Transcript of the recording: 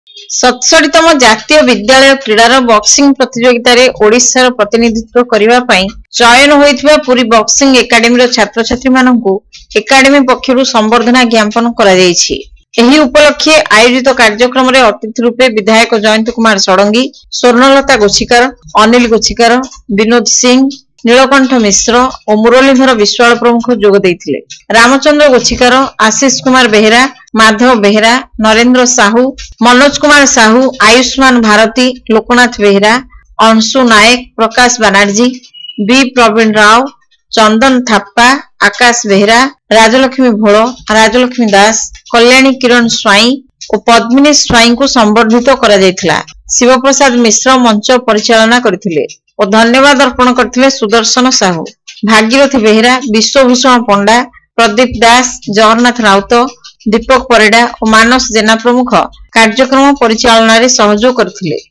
सतसठतम जातीय विद्यालय क्रीडार बॉक्सिंग प्रतियोगिता रे ओडिशार प्रतिनिधित्व करिवा पई चयन होइथिबा पुरी बॉक्सिंग एकेडमी छात्र छात्री मानकु एकेडमी पक्षरु संबर्धना ज्ञापन करा जायछि। एही उपलक्षे आयोजित कार्यक्रम रे अतिथि रूपे विधायक जयंत कुमार षडंगी, स्वर्णलता गोछिकार, अनिल गोछिकार, विनोद सिंह, नीलकंठ मिश्र और मुरलीधर विश्वाल प्रमुख जोग देइथिले। रामचंद्र गोछिकार, आशीष कुमार बेहरा, माधव बेहरा, नरेंद्र साहू, मनोज कुमार साहू, आयुष्मान भारती, लोकनाथ बेहरा, अंशु नायक, प्रकाश बनर्जी, बी प्रवीण राव, चंदन थाप्पा, आकाश बेहरा, राजलक्ष्मी भोल, राजलक्ष्मी दास, कल्याणी किरण स्वाई और पद्मिनी स्वाई को संबर्धित करा जायथिला। शिवप्रसाद मिश्र मंच परिचालना करथिले और धन्यवाद अर्पण करथिले सुदर्शन साहू, भागीरथी बेहरा, विश्वभूषण पंडा, प्रदीप दास, जगन्नाथ राउत, दीपक परिडा और मानस जेना प्रमुख कार्यक्रम परिचालन रे सहयोग करथिले।